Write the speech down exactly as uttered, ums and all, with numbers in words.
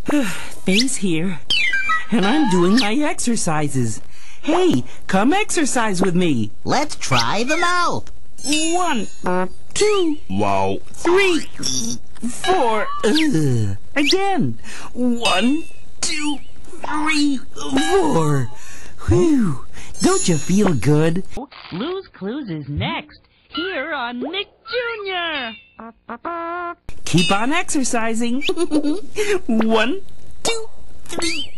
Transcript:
Face here, and I'm doing my exercises. Hey, come exercise with me. Let's try them out. One, two, Wow. three, four. Ugh. Again. One, two, three, four. Whew. Don't you feel good? Blue's Clues is next, here on Nick Junior Keep on exercising. One, two, three,